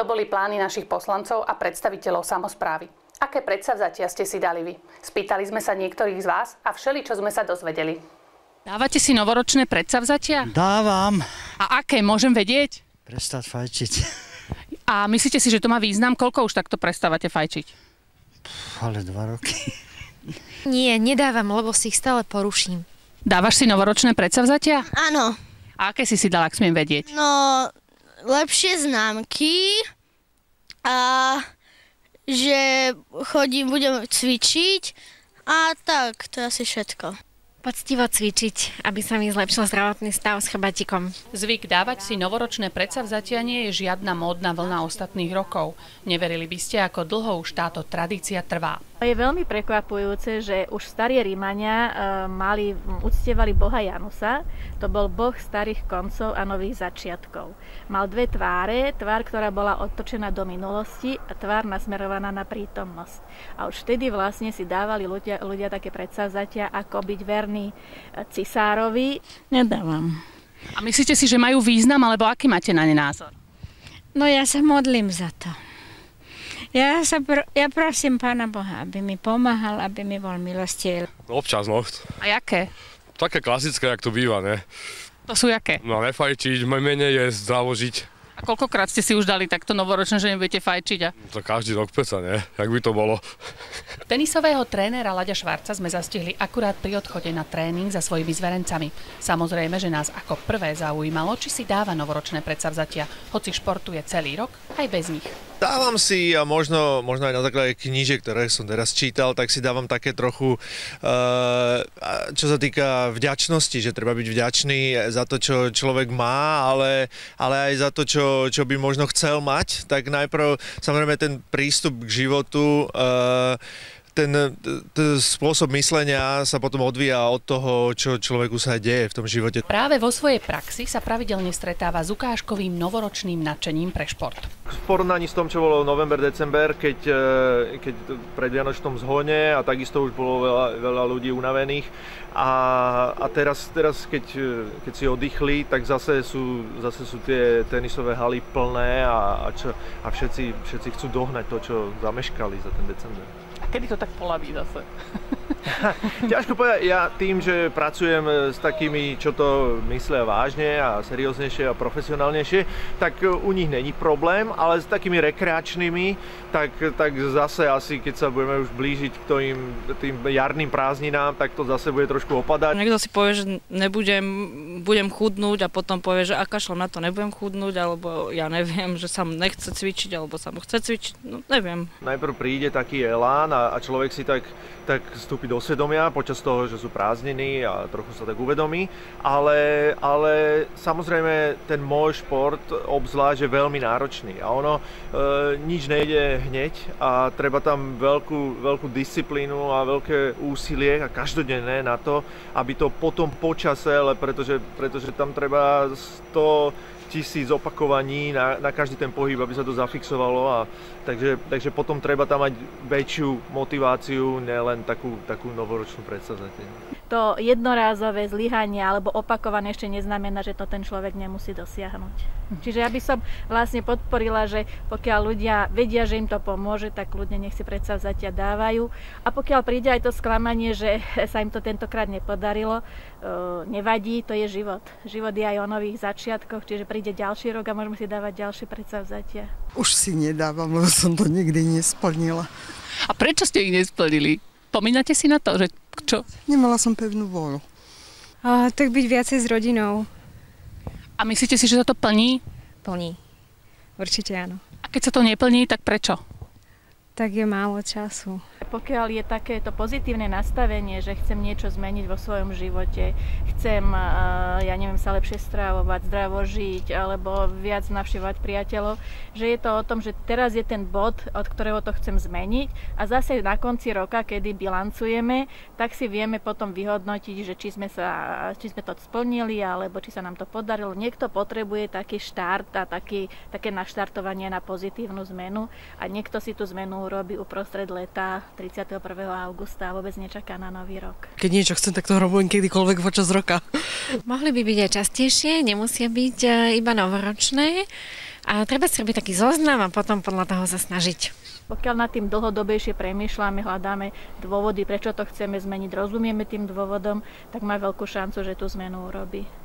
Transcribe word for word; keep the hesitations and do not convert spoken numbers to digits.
To boli plány našich poslancov a predstaviteľov samosprávy. Aké predsavzatia ste si dali vy? Spýtali sme sa niektorých z vás a všeličo sme sa dozvedeli. Dávate si novoročné predsavzatia? Dávam. A aké, môžem vedieť? Prestať fajčiť. A myslíte si, že to má význam? Koľko už takto prestávate fajčiť? Pff, ale dva roky. Nie, nedávam, lebo si ich stále poruším. Dávaš si novoročné predsavzatia? Áno. A aké si si dala, ak smiem vedieť? No, lepšie známky a že chodím, budem cvičiť a tak, to je asi všetko. Poctivo cvičiť, aby sa mi zlepšil zdravotný stav s chrbátikom. Zvyk dávať si novoročné predsavzatia nie je žiadna módna vlna ostatných rokov. Neverili by ste, ako dlho už táto tradícia trvá. Je veľmi prekvapujúce, že už starí Rímania e, mali, uctievali boha Janusa. To bol boh starých koncov a nových začiatkov. Mal dve tváre, tvár, ktorá bola odtočená do minulosti a tvár nasmerovaná na prítomnosť. A už vtedy vlastne si dávali ľudia, ľudia také predsavzatia, ako byť verný cisárovi. Nedávam. A myslíte si, že majú význam, alebo aký máte na ne názor? No ja sa modlím za to. Ja, sa pr- ja prosím Pána Boha, aby mi pomáhal, aby mi bol milostivý. Občas, no. A jaké? Také klasické, jak to býva, ne? To sú jaké? No nefajčiť, menej je zdravo žiť. A koľkokrát ste si už dali takto novoročné, že nebudete fajčiť? A... To každý rok peca, ne? Jak by to bolo? Tenisového trénera Ľaďa Švarca sme zastihli akurát pri odchode na tréning za svojimi zverencami. Samozrejme, že nás ako prvé zaujímalo, či si dáva novoročné predsavzatia, hoci športuje celý rok, aj bez nich. Dávam si, a možno, možno aj na základe knížiek, ktoré som teraz čítal, tak si dávam také trochu, uh, čo sa týka vďačnosti, že treba byť vďačný za to, čo človek má, ale, ale aj za to, čo, čo by možno chcel mať. Tak najprv, samozrejme, ten prístup k životu, uh, ten, ten spôsob myslenia sa potom odvíja od toho, čo človeku sa deje v tom živote. Práve vo svojej praxi sa pravidelne stretáva s ukážkovým novoročným nadšením pre šport. V porovnaní s tom, čo bolo november, december, keď, keď pred Vianočnom zhone a takisto už bolo veľa, veľa ľudí unavených a, a teraz, teraz keď, keď si oddychli, tak zase sú, zase sú tie tenisové haly plné a, a, čo, a všetci, všetci chcú dohnať to, čo zameškali za ten december. Kedy to tak polaví zase? Ťažko povedať, ja tým, že pracujem s takými, čo to myslia vážne a serióznejšie a profesionálnejšie, tak u nich není problém, ale s takými rekreačnými, tak, tak zase asi, keď sa budeme už blížiť k tým, tým jarným prázdninám, tak to zase bude trošku opadať. Niekto si povie, že nebudem, budem chudnúť a potom povie, že a kašľam na to, nebudem chudnúť, alebo ja neviem, že sa mu nechce cvičiť, alebo sa mu chce cvičiť, no neviem. Najprv príde taký elán a a človek si tak, tak vstúpi do svedomia počas toho, že sú prázdniny a trochu sa tak uvedomí, ale, ale samozrejme ten môj šport obzvlášť je veľmi náročný a ono e, nič nejde hneď a treba tam veľkú, veľkú disciplínu a veľké úsilie a každodenné na to, aby to potom počase, pretože, pretože tam treba sto tisíc opakovaní na, na každý ten pohyb, aby sa to zafixovalo a takže, takže potom treba tam mať väčšiu motiváciu, nielen takú, takú novoročnú predsavzatie. To jednorázové zlyhanie alebo opakované ešte neznamená, že to ten človek nemusí dosiahnuť. Čiže ja by som vlastne podporila, že pokiaľ ľudia vedia, že im to pomôže, tak ľudia nech si predsavzatia dávajú. A pokiaľ príde aj to sklamanie, že sa im to tentokrát nepodarilo, nevadí, to je život. Život je aj o nových začiatkoch, čiže príde ďalší rok a môžeme si dávať ďalšie predsavzatia. Už si nedávam, lebo som to nikdy nesplnila. A prečo ste ich nesplnili? Pomínate si na to, že čo? Nemala som pevnú vôľu. A, tak byť viacej s rodinou. A myslíte si, že sa to plní? Plní. Určite áno. A keď sa to neplní, tak prečo? Tak je málo času. Pokiaľ je takéto pozitívne nastavenie, že chcem niečo zmeniť vo svojom živote, chcem, ja neviem, sa lepšie stravovať, zdravo žiť, alebo viac navštevovať priateľov, že je to o tom, že teraz je ten bod, od ktorého to chcem zmeniť a zase na konci roka, kedy bilancujeme, tak si vieme potom vyhodnotiť, že či sme, sa, či sme to splnili, alebo či sa nám to podarilo. Niekto potrebuje taký štart a taký, také naštartovanie na pozitívnu zmenu a niekto si tú zmenu urobí uprostred leta tridsiateho prvého augusta a vôbec nečaká na nový rok. Keď niečo chcem, tak to robím kedykoľvek počas roka. Mohli by byť aj častejšie, nemusia byť iba novoročné. A treba si robiť taký zoznam a potom podľa toho sa snažiť. Pokiaľ nad tým dlhodobejšie premýšľame, hľadáme dôvody, prečo to chceme zmeniť, rozumieme tým dôvodom, tak má veľkú šancu, že tú zmenu urobí.